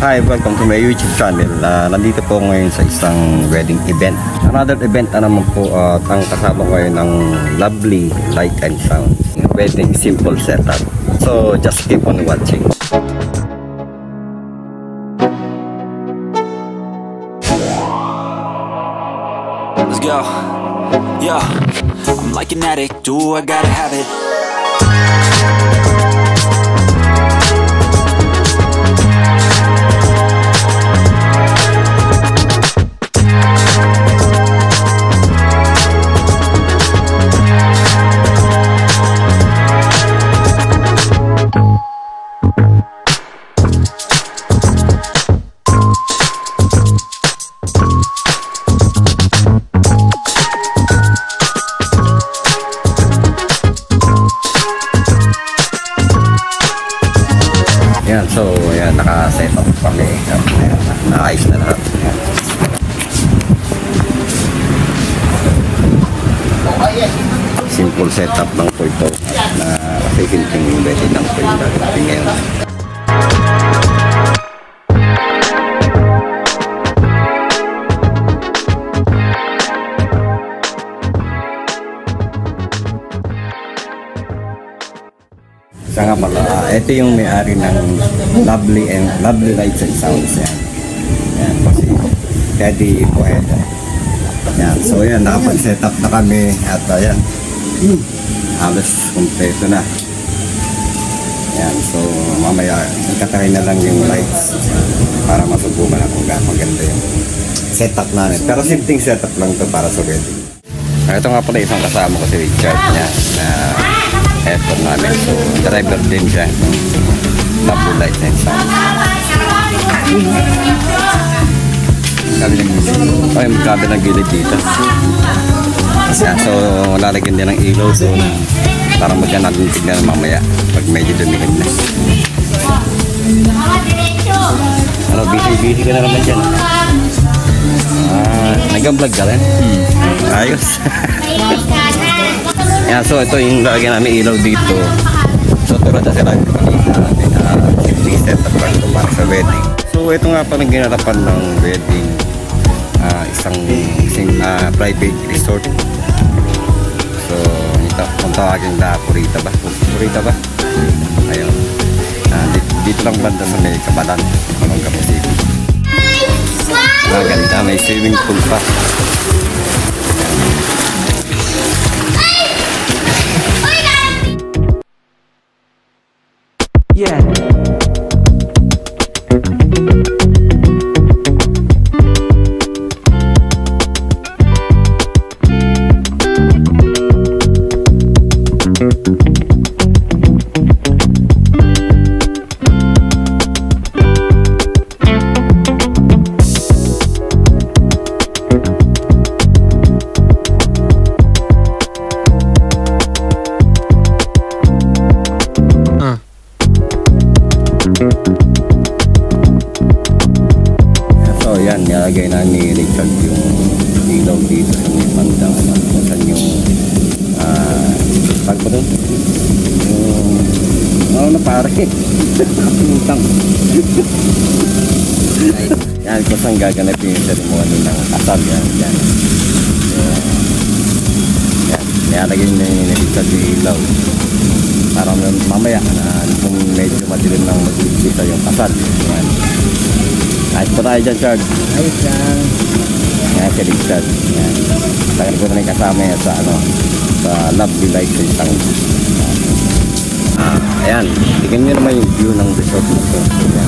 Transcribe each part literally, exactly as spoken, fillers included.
Hi, welcome to my YouTube channel. Uh, nandito po ngayon sa isang wedding event. Another event na naman po at uh, ang kasama ko ngayon ng Lovely Light and Sound. Wedding simple setup. So just keep on watching. Let's go. Yeah, I'm like an addict. Do I gotta have it? Yan, so yan, naka-set up kami. Ayan, naayos na lahat. Simple setup lang po ito na kasi simpleng wedding lang po yung gagawin ngayon. Isa nga pala, uh, ito yung may-ari ng Lovely and Lovely Lights and Sounds. Yan. Yan po si Teddy Poeta. Yan. So yan, nakapag-set up na kami at uh, yan. Hmm. Halos kompleto na. Yan. So mamaya, ikatry na lang yung lights para masubukan na kung maganda yung setup namin. Pero simpleng setup lang to para sa wedding. Ito nga pala isang kasama ko si Richard niya na effort namin. So, driver din siya. Lovely Lights and Sound. Sabi ng gilid. Ay, magkabi ng gilid dito. Yan, so, lalagyan din ng ilaw. So, para magyan natin tignan mamaya pag medyo dumilig na. Ano, busy-busy ka na naman dyan. Ah, nag-vlog ka rin? Hmm. Ayos. Yan, so ito yung lalagyan namin ilaw dito. So tulad na sila yung simple setup lang ito para sa wedding. So ito nga pa ginarapan ng wedding, uh, isang, isang uh, private resort. So ito, kung tawagin na Purita ba? Purita ba? Ayun, uh, dito, dito lang banda sa may Kabalan, Olongapo City. Maganda, may swimming pool pa. Yeah. So yan, nilagay na ni Richard yung ilaw dito sa may bandang ano, kung saan yung ah, tag pa doon? Yung ano na pare utang. Yan, kung saan gaganapin yung ceremony ng kasal. Yan, yan. Yan, yan. Nilagay na ni Richard yung ilaw para mamaya na kung medyo madilim lang magkikita yung kasal. Yan. Ayos pa tayo dyan, Chard. Ayos lang. Yan, si Richard. Yan. Tagal ko na rin kasama yan sa, ano, sa Lovely Lights and Sound. Ah, ayan. Tignan nyo naman yung view ng resort nito. Ayan.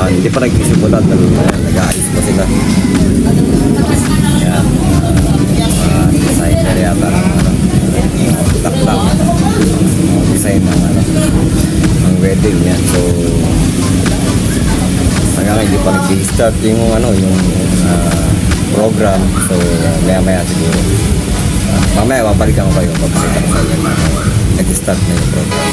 uh, hindi pa nagsisimula dahil uh, nag-aayos pa sila. Yan, uh, designer yata ng taklak, design ng ano, ng wedding yan. So hanggang hindi pa nag-start yung ano, yung uh, program. So maya maya siguro uh, mamaya babalikan ko kayo papakita ko kayo na nag-start na yung program.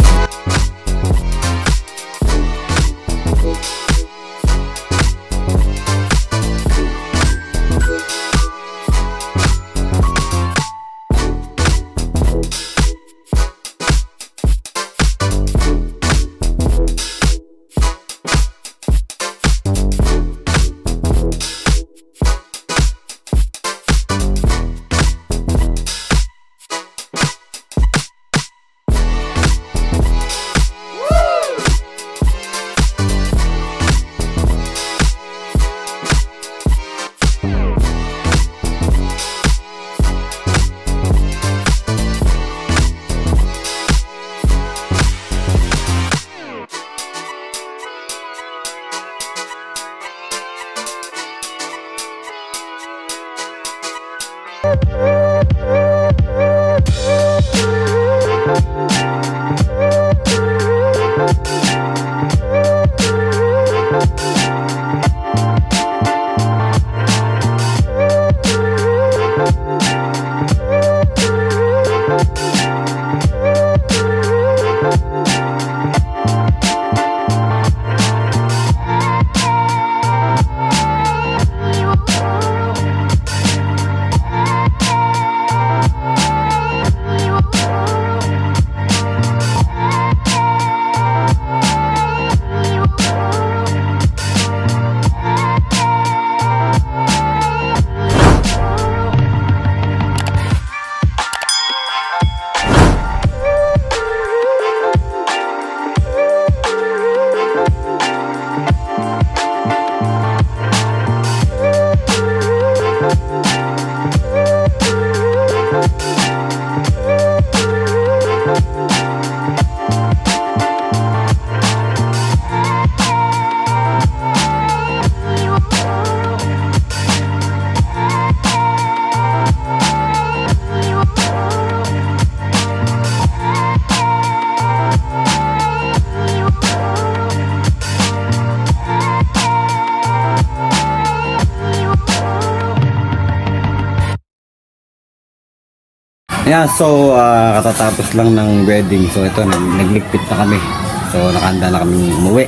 Yeah, so uh, katatapos lang ng wedding. So ito, nagligpit na kami. So nakahanda na kami umuwi.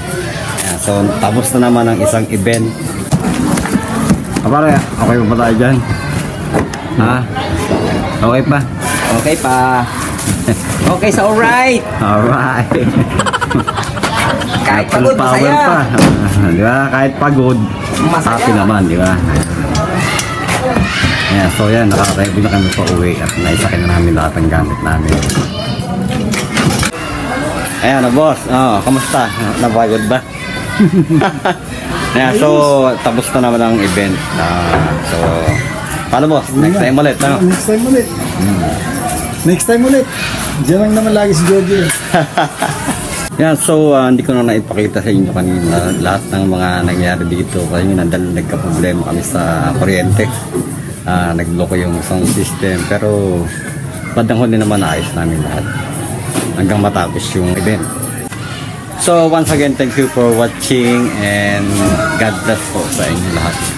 Yeah, so tapos na naman ang isang event. Kapare, okay pa ba tayo dyan? Ha? Okay pa? Okay pa. Okay sa alright. Alright. Kahit pagod, power masaya. pa. Di ba? Kahit pagod, Masaya. happy naman, di ba? Yeah, so yan, naka-ready na kami pa uwi at naisakay na namin lahat ng gamit namin. Ayan na boss, oh, kamusta? Napagod ba? Yeah, so tapos na naman ang event. Uh, so, paano boss? Next time ulit, ano? Next time ulit. Hmm. Next time ulit. Diyan lang naman lagi si Jojo. Yeah, so uh, hindi ko na naipakita sa inyo kanina lahat ng mga nangyari dito kasi nandal nagka-problema kami sa kuryente. Uh, nagloko yung sound system pero bandang huli naman naayos namin lahat hanggang matapos yung event. So once again, thank you for watching and God bless po sa inyo lahat.